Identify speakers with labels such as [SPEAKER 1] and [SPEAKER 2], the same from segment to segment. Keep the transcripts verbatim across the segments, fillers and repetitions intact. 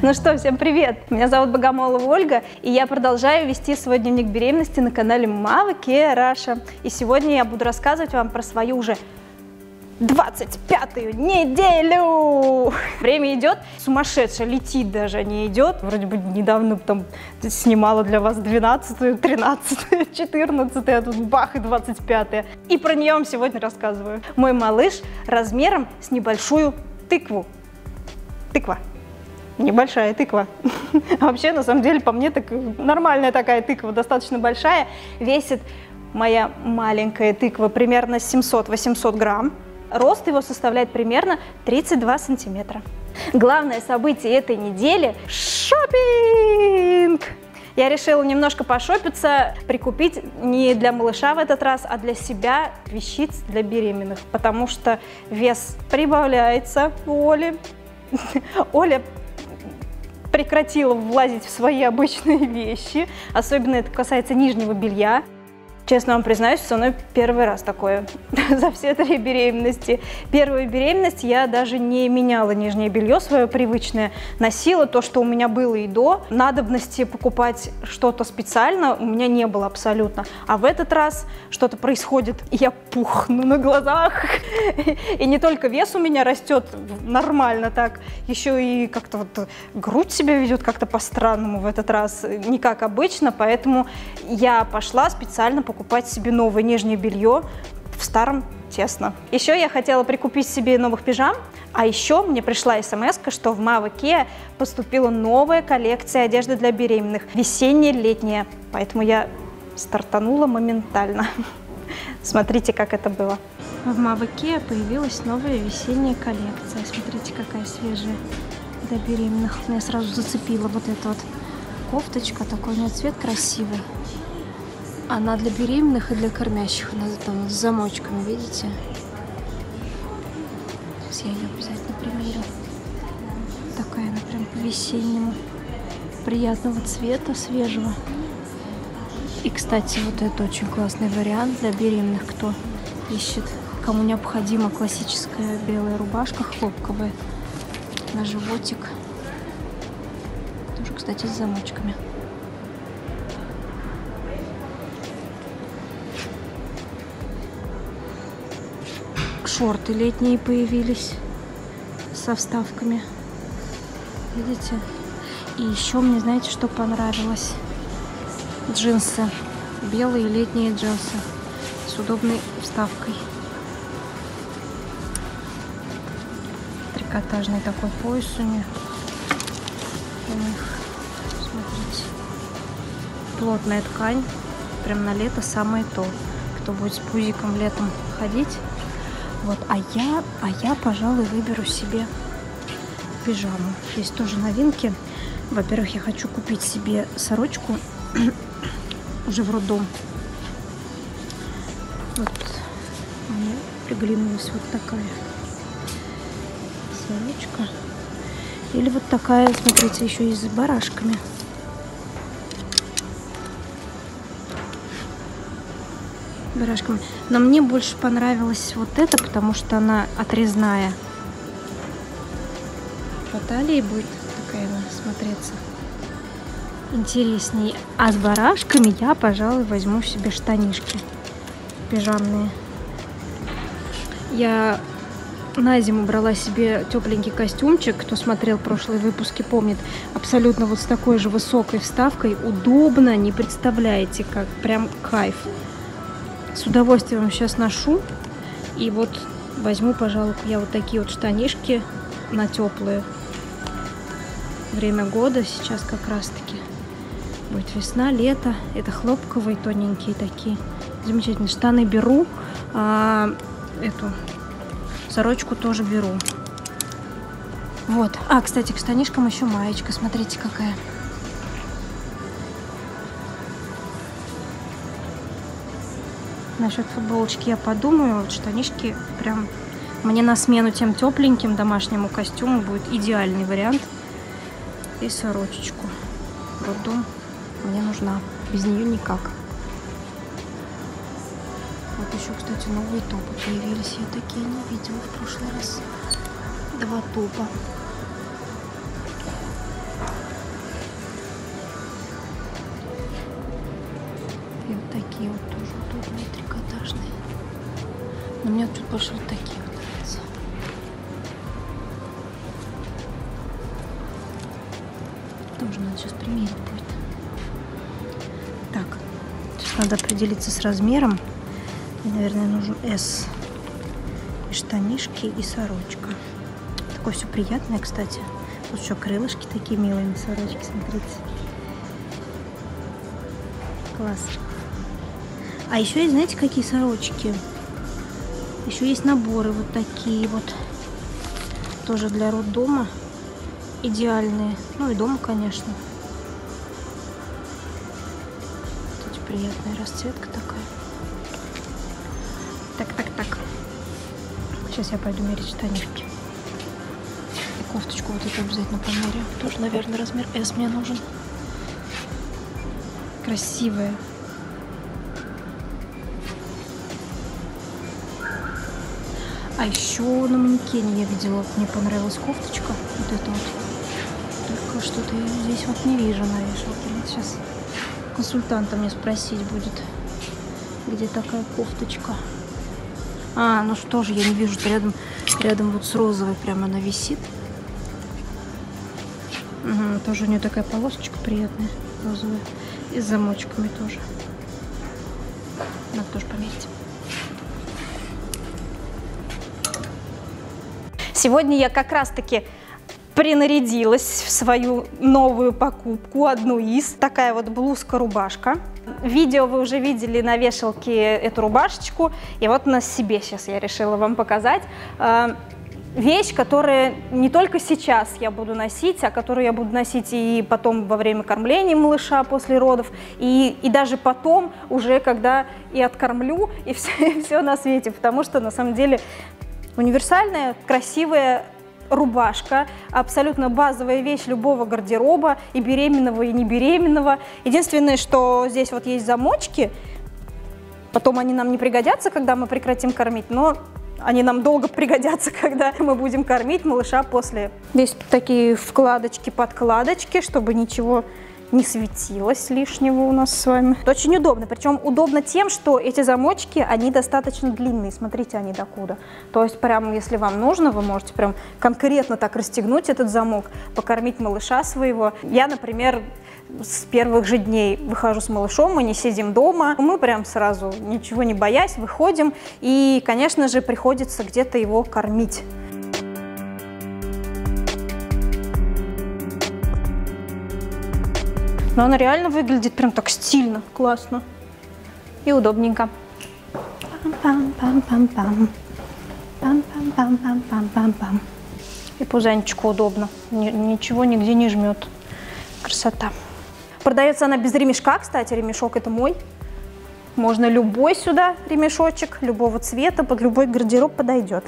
[SPEAKER 1] Ну что, всем привет! Меня зовут Богомолова Ольга, и я продолжаю вести свой дневник беременности на канале Mava Kia Russia. И сегодня я буду рассказывать вам про свою уже двадцать пятую неделю! Время идет сумасшедшее, летит даже, не идет. Вроде бы недавно там снимала для вас двенадцатую, тринадцатую, четырнадцатую, а тут бах и двадцать пятая. И про нее вам сегодня рассказываю. Мой малыш размером с небольшую тыкву. Тыква. Небольшая тыква. Вообще, на самом деле, по мне, так нормальная такая тыква, достаточно большая. Весит моя маленькая тыква примерно семьсот-восемьсот грамм. Рост его составляет примерно тридцать два сантиметра. Главное событие этой недели – шопинг! Я решила немножко пошопиться, прикупить не для малыша в этот раз, а для себя вещиц для беременных, потому что вес прибавляется у Оли. Оля прекратила влазить в свои обычные вещи, особенно это касается нижнего белья. Честно вам признаюсь, со мной первый раз такое за все три беременности. Первую беременность я даже не меняла нижнее белье свое привычное, носила то, что у меня было и до. Надобности покупать что-то специально у меня не было абсолютно. А в этот раз что-то происходит, и я пухну на глазах. И не только вес у меня растет нормально так, еще и как-то вот грудь себя ведет как-то по-странному в этот раз, не как обычно, поэтому я пошла специально покупать покупать себе новое нижнее белье, в старом тесно. Еще я хотела прикупить себе новых пижам, а еще мне пришла смс-ка, что в Mava Kia поступила новая коллекция одежды для беременных, весенне-летняя, поэтому я стартанула моментально. Смотрите, как это было. В Mava Kia появилась новая весенняя коллекция. Смотрите, какая свежая для беременных. Меня сразу зацепила вот эта вот кофточка, такой у нее цвет красивый. Она для беременных и для кормящих. Она там с замочками, видите? Сейчас я ее обязательно примерю. Такая она прям по-весеннему. Приятного цвета, свежего. И, кстати, вот это очень классный вариант для беременных, кто ищет. Кому необходима классическая белая рубашка хлопковая на животик. Тоже, кстати, с замочками. Шорты летние появились со вставками. Видите? И еще мне, знаете, что понравилось? Джинсы. Белые летние джинсы с удобной вставкой. Трикотажный такой пояс у них. У них. Смотрите. Плотная ткань. Прям на лето самое то. Кто будет с пузиком летом ходить. Вот, а я, а я, пожалуй, выберу себе пижаму. Здесь тоже новинки. Во-первых, я хочу купить себе сорочку уже в роддом. Вот, мне приглянулась вот такая сорочка. Или вот такая, смотрите, еще и с барашками. Барашками. Но мне больше понравилась вот эта, потому что она отрезная. По талии будет такая она смотреться интереснее. А с барашками я, пожалуй, возьму себе штанишки пижамные. Я на зиму брала себе тепленький костюмчик. Кто смотрел прошлые выпуски, помнит. Абсолютно вот с такой же высокой вставкой. Удобно, не представляете, как. Прям кайф. С удовольствием сейчас ношу. И вот возьму, пожалуй, я вот такие вот штанишки на теплые. Время года сейчас как раз таки. Будет весна, лето. Это хлопковые, тоненькие такие. Замечательные. Штаны беру. А эту сорочку тоже беру. Вот. А, кстати, к штанишкам еще маечка. Смотрите, какая. Насчет футболочки я подумаю, вот штанишки прям мне на смену тем тепленьким домашнему костюму будет идеальный вариант. И сорочечку. Роддом мне нужна, без нее никак. Вот еще, кстати, новые топы появились, я такие не видела в прошлый раз. Два топа. такие вот тоже удобные, трикотажные. Но мне вот чуть больше вот такие вот нравятся. Тоже надо сейчас примерить будет. Так, сейчас надо определиться с размером. Мне, наверное, нужен эс. И штанишки, и сорочка. Такое все приятное, кстати. Вот еще крылышки такие милые на сорочке, смотрите. Класс. А еще есть, знаете, какие сорочки? Еще есть наборы вот такие вот. Тоже для роддома. Идеальные. Ну и дома, конечно. Тут приятная расцветка такая. Так, так, так. Сейчас я пойду мерить штанишки. И кофточку вот эту обязательно померяю. Тоже, наверное, размер эс мне нужен. Красивая. А еще на манекене я видела, мне понравилась кофточка. Вот эта вот. Только что-то я здесь вот не вижу на вешалке. Сейчас консультанта мне спросить будет, где такая кофточка. А, ну что же, я не вижу, рядом, рядом вот с розовой прямо она висит. Угу, тоже у нее такая полосочка приятная, розовая. И с замочками тоже. Надо тоже померить. Сегодня я как раз-таки принарядилась в свою новую покупку, одну из. Такая вот блузка-рубашка. Видео вы уже видели на вешалке эту рубашечку. И вот на себе сейчас я решила вам показать. Вещь, которая не только сейчас я буду носить, а которую я буду носить и потом во время кормления малыша после родов, и, и даже потом уже когда и откормлю, и все, и все на свете. Потому что на самом деле универсальная, красивая рубашка, абсолютно базовая вещь любого гардероба, и беременного, и не беременного. Единственное, что здесь вот есть замочки, потом они нам не пригодятся, когда мы прекратим кормить, но они нам долго пригодятся, когда мы будем кормить малыша после. Здесь такие вкладочки-подкладочки, чтобы ничего не светилось лишнего у нас с вами. Это очень удобно, причем удобно тем, что эти замочки, они достаточно длинные, смотрите, они докуда. То есть прям, если вам нужно, вы можете прям конкретно так расстегнуть этот замок, покормить малыша своего. Я, например, с первых же дней выхожу с малышом, мы не сидим дома, мы прям сразу, ничего не боясь, выходим, и, конечно же, приходится где-то его кормить. Но она реально выглядит прям так стильно, классно и удобненько. Пам-пам-пам-пам-пам. Пам-пам-пам-пам-пам-пам. И пузанчику удобно, ничего нигде не жмет. Красота. Продается она без ремешка, кстати, ремешок это мой. Можно любой сюда ремешочек, любого цвета, под любой гардероб подойдет.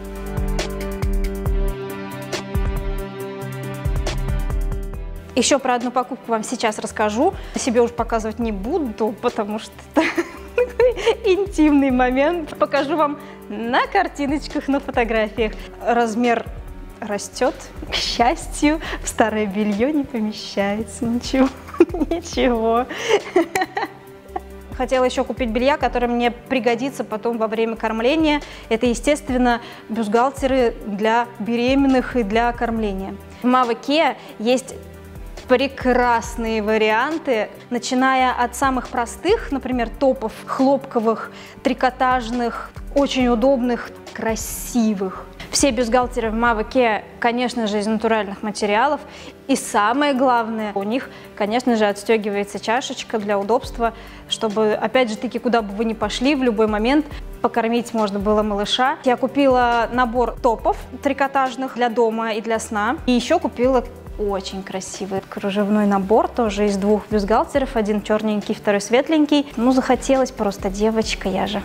[SPEAKER 1] Еще про одну покупку вам сейчас расскажу. Себе уже показывать не буду, потому что это интимный момент. Покажу вам на картиночках, на фотографиях. Размер растет, к счастью, в старое белье не помещается. Ничего, ничего. Хотела еще купить белья, которое мне пригодится потом во время кормления. Это, естественно, бюстгальтеры для беременных и для кормления. В Mavi Kea есть прекрасные варианты, начиная от самых простых, например, топов хлопковых, трикотажных, очень удобных, красивых. Все бюстгальтеры в Mavi Kea, конечно же, из натуральных материалов. И самое главное, у них, конечно же, отстегивается чашечка для удобства, чтобы, опять же таки, куда бы вы ни пошли, в любой момент покормить можно было малыша. Я купила набор топов трикотажных для дома и для сна. И еще купила очень красивый кружевной набор, тоже из двух бюстгальтеров, один черненький, второй светленький. Ну, захотелось просто, девочка я же.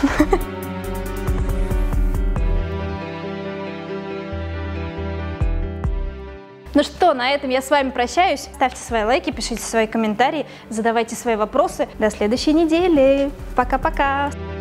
[SPEAKER 1] Ну что, на этом я с вами прощаюсь. Ставьте свои лайки, пишите свои комментарии, задавайте свои вопросы. До следующей недели. Пока-пока!